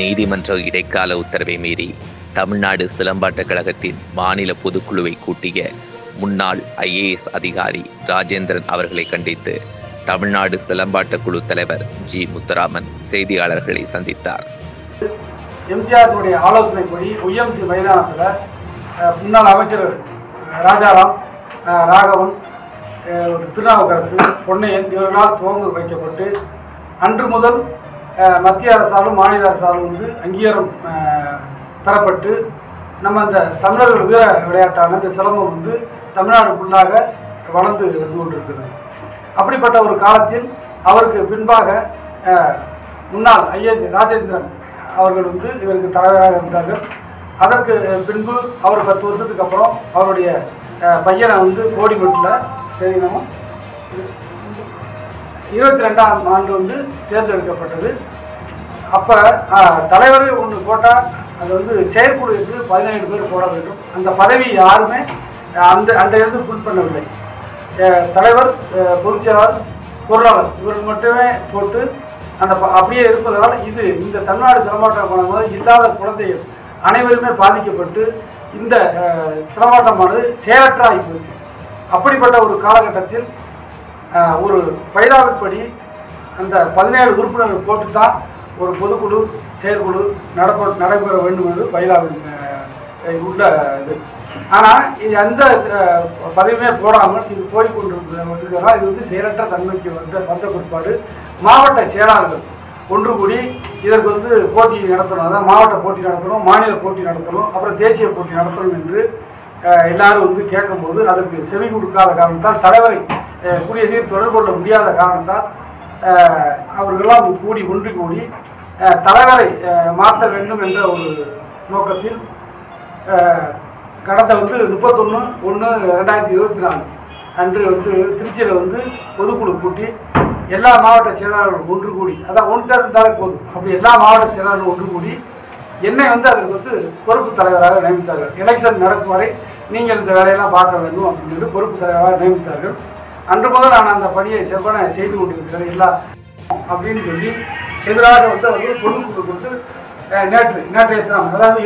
நீதிமன்ற இடைக்கால உத்தரவை மீறி தமிழ்நாடு சிலம்பாட்டக் கழகத்தின் மாநில பொதுக்குழுவை கூட்டிய முன்னாள் IAS அதிகாரி ராஜேந்திரன் அவர்களை கண்டித்து தமிழ்நாடு சிலம்பாட்ட குழு தலைவர் ஜி முத்துராமன் செய்தியாளர்களை சந்தித்தார். எம்ஜிஆருடைய ஆலோசனைப்படி OMC மைதானத்தில் முன்னாள் அமைச்சர்கள் ராஜாராம், ராகவன், திருநாவுக்கரசு, பொன்னையன் இவர்களால் துவங்க வைக்கப்பட்டு அன்று முதல் மத்திய அரசாலும் மாநில அரசாலும் அங்கீகாரம் பெறப்பட்டு நம்ம அந்த தமிழர்கள் வீர விளையாட்டான இந்த சிலம்பம் தமிழ்நாடு ஃபுல்லாக வளர்ந்து வந்து கொண்டிருக்கிறது. அப்படிப்பட்ட ஒரு காலத்தில் அவருக்கு பின்பாக முன்னாள் IAS ராஜேந்திரன் அவர்கள் இதற்கு தலைவராக இருந்தார்கள். அதற்கு பின்பு அவர் 10 வருஷத்துக்கு அப்புறம் அவருடைய பையனை கோடிமட்டில் தெரியுமா 22ஆம் ஆண்டு தேர்ந்தெடுக்கப்பட்டது. அப்போ தலைவர் ஒன்று போட்டால் அது செயற்குழுவுக்கு 17 பேர் போட வேண்டும். அந்த பதவி யாருமே அன்றையிலிருந்து ஃபுல் பண்ணவில்லை. தலைவர், பொதுச்செயலாளர், பொருளாளர் இவர்கள் மட்டுமே போட்டு அந்த அப்படியே இருப்பதால் இந்த தமிழ்நாடு சிலம்பாட்டம் போது இல்லாத குழந்தைகள் அனைவருமே பாதிக்கப்பட்டு இந்த சிலம்பாட்டமானது செயலற்றாகி போச்சு. அப்படிப்பட்ட ஒரு காலகட்டத்தில் ஒரு பைலாவின்படி அந்த 17 உறுப்பினர்கள் போட்டு தான் ஒரு பொதுக்குழு செயற்குழு நடைபெற வேண்டும் என்று பைலாவில் உள்ள இது. ஆனால் இது எந்த பதவியுமே போடாமல் இது போய்கொண்டிருக்கிறதால் இது செயலற்ற தன்மைக்கு வந்த பிற்பாடு மாவட்ட செயலாளர்கள் ஒன்று கூடி இதற்கு போட்டி நடத்தணும். அதான் மாவட்ட போட்டி நடத்தணும், மாநில போட்டி நடத்தணும், அப்புறம் தேசிய போட்டி நடத்தணும் என்று எல்லாரும் கேட்கும்போது அதற்கு செவி கொடுக்காத காரணத்தால், தலைவரை கூடிய சீர் தொடர்பு கொள்ள முடியாத காரணத்தால் அவர்களெல்லாம் ஒன்று கூடி தலைவரை மாற்ற வேண்டும் என்ற ஒரு நோக்கத்தில் கடந்த 31/1/2024 அன்று திருச்சியில் பொதுக்குழு கூட்டி எல்லா மாவட்ட செயலாளர்களும் ஒன்று கூடி, அதான் 1/3 இருந்தாலே போதும், அப்படி எல்லா மாவட்ட செயலாளர்களும் ஒன்று கூடி என்னை அதற்கு பொறுப்பு தலைவராக நியமித்தார்கள். எலெக்ஷன் நடக்கும் வரை நீங்கள் இந்த வேலையெல்லாம் பார்க்க வேண்டும் அப்படின்னு சொல்லி பொறுப்பு தலைவராக நியமித்தார்கள். அன்று முதல் நான் அந்த பணியை செவ்வன செய்து கொண்டிருக்கிறேன் எல்லாம் அப்படின்னு சொல்லி எதிராக அவர்கள் பொதுக்குழு கொடுத்து நேற்றைய தினம், அதாவது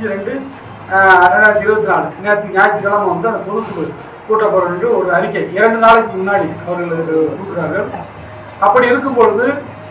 25/2/2024 நேற்று ஞாயிற்றுக்கிழமை அந்த பொதுக்குழு கூட்டப்படும் என்று ஒரு அறிக்கை 2 நாளைக்கு முன்னாடி அவர்கள் கொடுக்குறார்கள். அப்படி இருக்கும் பொழுது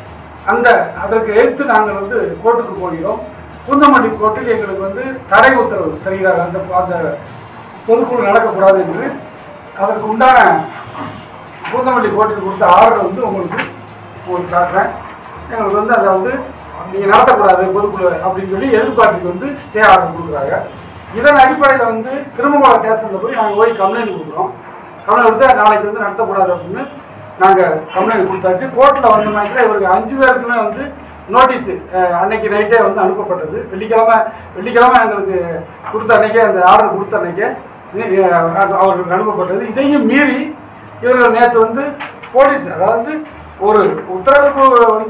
அதற்கு எதிர்த்து நாங்கள் கோர்ட்டுக்கு போகிறோம். பூந்தமல்லி கோர்ட்டில் எங்களுக்கு தடை உத்தரவு தருகிறார்கள். அந்த பொதுக்குழு நடக்கக்கூடாது என்று அதற்கு உண்டான பூந்தமல்லி கோர்ட்டில் கொடுத்த ஆர்டர் உங்களுக்கு காட்டுறேன். எங்களுக்கு அதை நீங்கள் நடத்தக்கூடாது பொதுக்குழு அப்படின்னு சொல்லி எதிர்பார்ட்டிக்கு ஸ்டே ஆர்டர் கொடுக்குறாங்க. இதன் அடிப்படையில் திருமங்கலம் ஸ்டேஷனில் போய் நாங்கள் போய் கம்ப்ளைண்ட் கொடுக்குறோம். கம்ப்ளைண்ட் கொடுத்தா நாளைக்கு நடத்தக்கூடாது அப்படின்னு நாங்கள் கம்ப்ளைண்ட் கொடுத்தாச்சு. கோர்ட்டில் வந்த மாதிரி இவருக்கு 5 பேருக்குமே நோட்டீஸு அன்னைக்கு நைட்டே அனுப்பப்பட்டது. வெள்ளிக்கிழமை எங்களுக்கு கொடுத்த அன்னைக்கே, அந்த ஆர்டர் கொடுத்த அன்னைக்கே அவர்களுக்கு அனுப்பப்பட்டது. இதையும் மீறி இவர்கள் நேற்று போலீஸ், அதாவது ஒரு உத்தரவு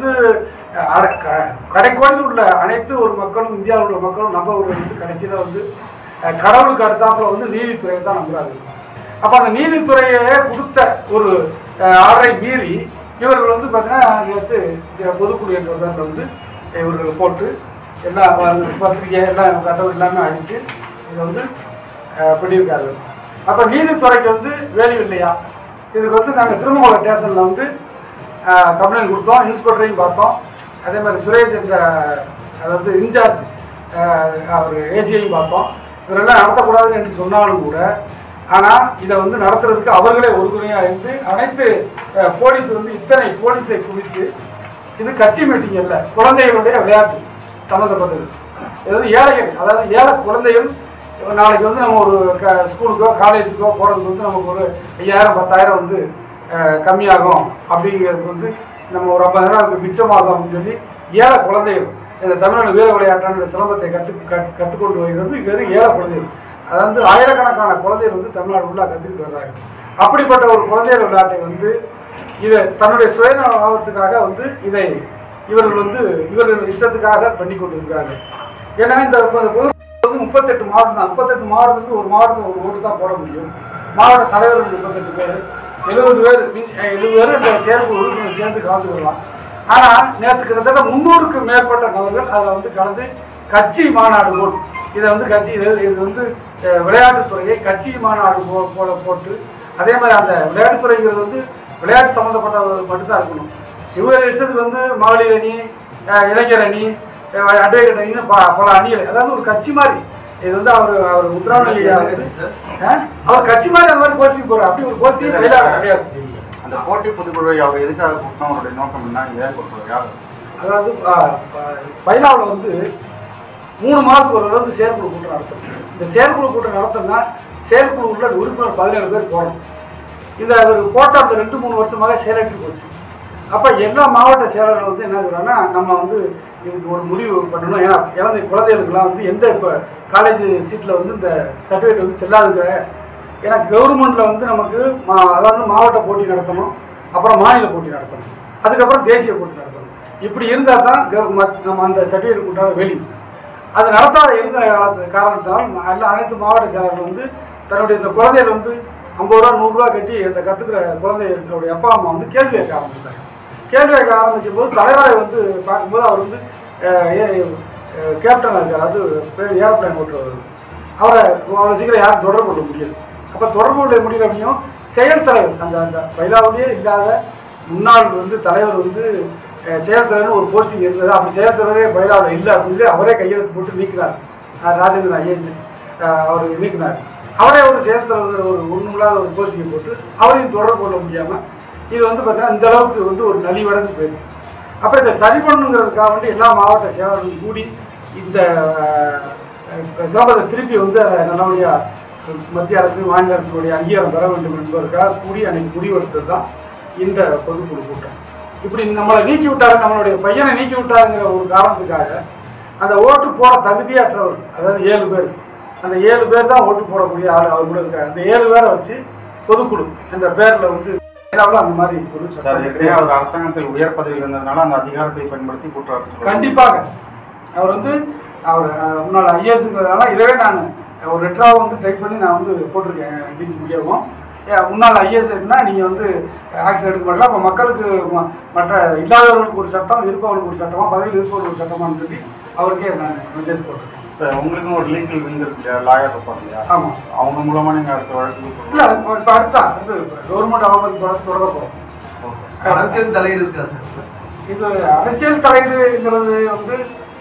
கடைக்கோடியில் உள்ள அனைத்து ஒரு மக்களும், இந்தியாவில் உள்ள மக்களும் நம்ம ஒரு கடைசியில் கடவுளுக்கு அடுத்தாப்புல நீதித்துறையை தான் நம்புறாங்க. அப்போ அந்த நீதித்துறையே கொடுத்த ஒரு ஆர்டரை மீறி இவர்கள் பார்த்தீங்கன்னா நேற்று பொதுக்குழு என்ற பேரில் இவர்கள் போட்டு எல்லா பத்திரிகை எல்லாம் கதவு எல்லாமே அடித்து இதை பண்ணியிருக்காரு. அப்போ நீதித்துறைக்கு வேல்யூ இல்லையா? இதுக்கு நாங்கள் திருமங்கலம் ஸ்டேஷனில் கம்ப்ளைண்ட் கொடுத்தோம், இன்ஸ்பெக்டரையும் பார்த்தோம். அதே மாதிரி சுரேஷ் என்ற அதாவது இன்சார்ஜ் அவர் ஏசியையும் பார்த்தோம். இவரெல்லாம் நடத்தக்கூடாதுன்னு என்று சொன்னாலும் கூட, ஆனால் இதை நடத்துறதுக்கு அவர்களே உறுதுணையாக இருந்து அனைத்து போலீஸ் இத்தனை போலீஸை குவித்து, இது கட்சி மீட்டிங் அல்ல, குழந்தைகளுடைய விளையாட்டு சம்மந்தப்பட்டது. அதாவது ஏழைகள், அதாவது ஏழை குழந்தைகள் நாளைக்கு நம்ம ஒரு ஸ்கூலுக்கோ காலேஜுக்கோ போகிறதுக்கு நமக்கு ஒரு 5000-10,000 கம்மியாகும். அப்படிங்கிறதுக்கு நம்ம ஒரு 50,000 மிச்சமாகும் அப்படின்னு சொல்லி ஏழை குழந்தைகள் இந்த தமிழ்நாடு வீர விளையாட்டான சிலம்பத்தை கற்றுக்கொண்டு வருகிறது வெறும் ஏழை குழந்தைகள். அதாவது ஆயிரக்கணக்கான குழந்தைகள் தமிழ்நாடு ஃபுல்லாக கற்றுக்கிட்டு வர்றாங்க. அப்படிப்பட்ட ஒரு குழந்தைகள் விளையாட்டை இதை தன்னுடைய சுயநல லாபத்துக்காக இதை இவர்கள் இஷ்டத்துக்காக பண்ணி கொண்டிருக்கிறாங்க. ஏன்னா இந்த 38 மாவட்டம் தான். 38 மாவட்டத்துக்கு ஒரு மாவட்டம் ஒரு ஓட்டு தான் போட முடியும். மாவட்ட தலைவர்கள் 38 பேர், 70 பேர் இந்த செயற்குழு உறுப்பினர் சேர்ந்து கலந்து கொள்ளலாம். ஆனால் நேற்று கிட்டத்தட்ட 300க்கு மேற்பட்ட நபர்கள் அதில் வந்து கலந்து கட்சி மாநாடு போல் இதை வந்து கட்சி இது வந்து விளையாட்டுத்துறையை கட்சி மாநாடு போல போட்டு அதே மாதிரி அந்த விளையாட்டுத்துறைங்கிறது வந்து விளையாட்டு சம்மந்தப்பட்ட மட்டும்தான் இருக்கணும். இவர் இஷ்டத்துக்கு வந்து மகளிர் அணி, இளைஞர் அணி, அட்வொகேட் அணின்னு பல அணிகள், அதாவது ஒரு கட்சி மாதிரி. இது வந்து அவர் முத்துராமலிங்க அவர் கட்சி மாதிரி அந்த மாதிரி போஸ்டிங் போகிறார். அப்படி ஒரு போஸ்டிங் விளையாட கிடையாது. அந்த போட்டி பொதுக்குழுவை அவர் எதுக்காக கூட்டணும், அவருடைய நோக்கம் என்ன, ஏன் கொடுக்குறது யார்? அதாவது பைலாவில் வந்து 3 மாதம் ஒரு வந்து செயற்குழு கூட்டம் நடத்தணும். இந்த செயற்குழு கூட்டம் நடத்தணும்னா செயற்குழு உள்ள உறுப்பினர் 17 பேர் போகணும். இந்த ஒரு போட்ட அந்த 2-3 வருஷமாக செயலற்று போச்சு. அப்போ எல்லா மாவட்ட செயலர்கள் வந்து என்ன சொல்கிறாங்கன்னா, நம்ம வந்து இதுக்கு ஒரு முடிவு பண்ணணும். ஏன்னா இறந்த குழந்தைகளுக்கெல்லாம் வந்து எந்த இப்போ காலேஜ் சீட்டில் வந்து இந்த சர்டிஃபிகேட் வந்து செல்லாதுங்க. ஏன்னா கவர்மெண்ட்டில் வந்து நமக்கு அதாவது மாவட்ட போட்டி நடத்தணும், அப்புறம் மாநில போட்டி நடத்தணும், அதுக்கப்புறம் தேசிய போட்டி நடத்தணும். இப்படி இருந்தால் தான் நம்ம அந்த சர்டிஃபிகேட் கூட்டாத வெளி அது நடத்தாத இருந்த காரணத்தால் அனைத்து மாவட்ட செயலர்கள் வந்து தன்னுடைய இந்த குழந்தைகள் வந்து 50 ரூபா 100 ரூபா கட்டி இந்த கற்றுக்கிற குழந்தைகளுடைய அப்பா அம்மா வந்து கேள்வி கேட்க ஆரம்பிச்சிட்டாங்க. கேள்வி கேட்க ஆரம்பிக்கும் போது தலைவரை வந்து பார்க்கும்போது அவர் வந்து கேப்டன் இருக்கார், அது ஏரோப்ளைன் ஓட்டுறவர். அவரை அவ்வளோ சீக்கிரம் யாரும் தொடர்பு கொள்ள முடியாது. அப்போ தொடர்பு கொள்ள முடியல அப்படியும் செயல் தலைவர் அந்த பைலாவிலேயே இல்லாத முன்னாள் வந்து தலைவர் வந்து செயல் தலைவர்னு ஒரு போஸ்டிங் இருந்தது. அப்படி செயல் தலைவரே பைலாவில் இல்லை அப்படின்னு அவரே கையெழுத்து போட்டு நீக்கினார். ராஜேந்திரன் ஐஏஎஸ் அவர் நீக்கினார். அவரே ஒரு செயல் தலைவர் ஒரு ஒன்றுமில்லாத ஒரு போஸ்டிங்கை போட்டு அவரையும் தொடர்பு கொள்ள முடியாமல் இது வந்து பார்த்தீங்கன்னா இந்த அளவுக்கு வந்து ஒரு நலிவடைந்து போயிடுச்சு. அப்போ இதை சரி பண்ணுங்கிறதுக்காக வந்து எல்லா மாவட்ட செயலர்களும் கூடி இந்த சிலம்பத்தை திருப்பி வந்து அதை நல்லபடியாக மத்திய அரசு மாநில அரசுடைய அங்கீகாரம் பெற வேண்டும் என்பதற்காக கூடி அன்னைக்கு முடிவெடுத்தது தான் இந்த பொதுக்குழு கூட்டம். இப்படி நம்மளை நீக்கி விட்டாரு, நம்மளுடைய பையனை நீக்கி விட்டாருங்கிற ஒரு காரணத்துக்காக அந்த ஓட்டு போட தகுதியற்றவர், அதாவது 7 பேர், அந்த 7 பேர் தான் ஓட்டு போடக்கூடிய ஆள் அவர் கூட இருக்காரு. அந்த 7 பேரை வச்சு பொதுக்குழு என்ற பேரில் வந்து அந்த மாதிரி அவர் அரசாங்கத்தில் உயர் பதவி இருந்ததுனால அந்த அதிகாரத்தை பயன்படுத்தி கூட்டுறாரு. கண்டிப்பாக அவர் வந்து அவர் முன்னாள் ஐஏஎஸ்ங்கிறதுனால இதவே நான் ஒரு லெட்டராக வந்து டைப் பண்ணி நான் வந்து போட்டிருக்கேன் டிஜிபியாவும். முன்னாள் ஐஏஎஸ்னா நீங்கள் வந்து ஆக்ஷன் எடுக்க மாட்டலாம். அப்போ மக்களுக்கு மற்ற இல்லாதவர்களுக்கு ஒரு சட்டம், இருப்பவர்களுக்கு ஒரு சட்டமாக, பதவியில் இருப்பவர்களுக்கு ஒரு சட்டமானு சொல்லி அவருக்கே நான் மெசேஜ் போட்டிருக்கேன். உங்களுக்கு ஒரு லீகல் விங் இருக்கு, லாயர் இருப்பாங்க இல்லையா? ஆமாம், அவங்க மூலமாக நீங்கள் அடுத்த வழக்கு இல்லை. இப்போ அடுத்து கவர்மெண்ட் அவமதிப்பு தொடர போகிறோம். அரசியல் தலையீடு இருக்கா சார்? இது அரசியல் தலையீடுங்கிறது வந்து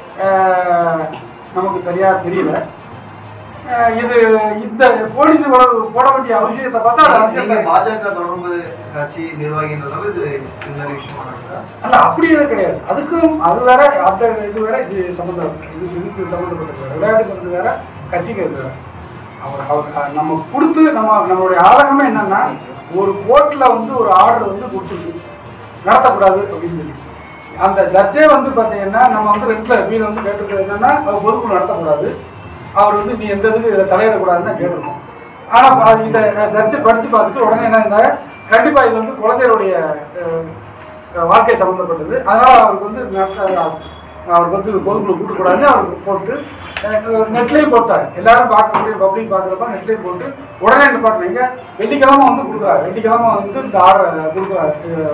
நமக்கு சரியாக தெரியல. இது இந்த போலீஸ் போட வேண்டிய அவசியத்தை பார்த்தா அரசியல் பாஜக தொடர்பு கட்சி நிர்வாகின்றதால இது இந்த விஷயம் அல்ல, அப்படியே கிடையாது. அதுக்கும் அது வேற, அந்த இது வேற, இது சம்மந்தம், இதுக்கு சம்மந்தப்பட்டது விளையாட்டுங்கிறது வேற, கட்சிக்கு வேற. அவர் நம்ம கொடுத்து நம்மளுடைய ஆதங்கமே என்னன்னா, ஒரு கோர்ட்டில் வந்து ஒரு ஆர்டர் வந்து கொடுத்துருக்கு நடத்தக்கூடாது அப்படின்னு சொல்லி அந்த ஜட்ஜே வந்து பார்த்தீங்கன்னா நம்ம வந்து 2ல வீடு வந்து கேட்டுக்கிறது என்னன்னா, அவர் பொதுக்குழு நடத்தக்கூடாது, அவர் வந்து நீ எந்த இதுக்கு இதில் தலையிடக்கூடாதுன்னு தான் கேட்டிருக்கோம். ஆனால் இதை ஜட்ஜை படித்து பார்த்துட்டு உடனே என்ன இருந்தாங்க, கண்டிப்பாக இது வந்து குழந்தைகளுடைய வாழ்க்கை சம்மந்தப்பட்டது, அதனால் அவருக்கு வந்து பொதுக்குழு கூட்டக்கூடாதுன்னு அவருக்கு போட்டு நெட்லேயும் போட்டார். எல்லாரும் பார்க்கக்கூடிய பப்ளிக் பார்க்குறப்ப நெட்லேயும் போட்டு உடனே என்ன பண்ணுறீங்க, வெள்ளிக்கிழமை வந்து கொடுக்குறாரு. வெள்ளிக்கிழமை வந்து இந்த ஆர்டர் கொடுக்குறாரு,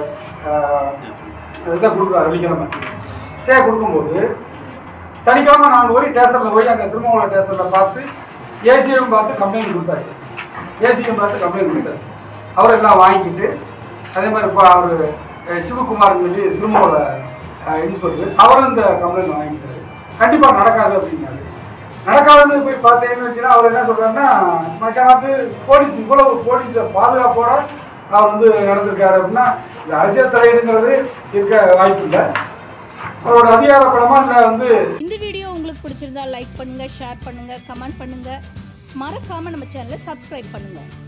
இதை கொடுக்குறாரு. வெள்ளிக்கிழமை ஸ்டே கொடுக்கும்போது சனிக்கிழமை நாங்கள் போய் ஸ்டேஷனில் போய் அங்கே திருமங்கலம் ஸ்டேஷனில் பார்த்து ஏசியும் பார்த்து கம்ப்ளைண்ட் கொடுத்தாச்சு. ஏசியும் பார்த்து கம்ப்ளைண்ட் கொடுத்தாச்சு. அவரெல்லாம் வாங்கிக்கிட்டு அதே மாதிரி இப்போ அவர் சிவகுமார்னு சொல்லி திருமங்கலம் இன்ஸ்பெக்டர் அவரும் இந்த கம்ப்ளைண்ட் வாங்கிட்டாரு. கண்டிப்பாக நடக்காது அப்படின்னாரு. நடக்காதுன்னு போய் பார்த்தேன்னு வச்சுன்னா அவர் என்ன சொல்கிறாருன்னா, மக்கானத்து போலீஸ் இவ்வளவு போலீஸ் பாதுகாப்போட அவர் வந்து நடந்திருக்காரு அப்படின்னா இந்த அரசியல் தலையீடுங்கிறது இருக்க வாய்ப்பு இல்லை. அவரோட அதிகாரப்படமா வந்து. இந்த வீடியோ உங்களுக்கு பிடிச்சிருந்தா லைக் பண்ணுங்க, ஷேர் பண்ணுங்க, கமெண்ட் பண்ணுங்க, மறக்காம நம்ம சேனலை சப்ஸ்கிரைப் பண்ணுங்க.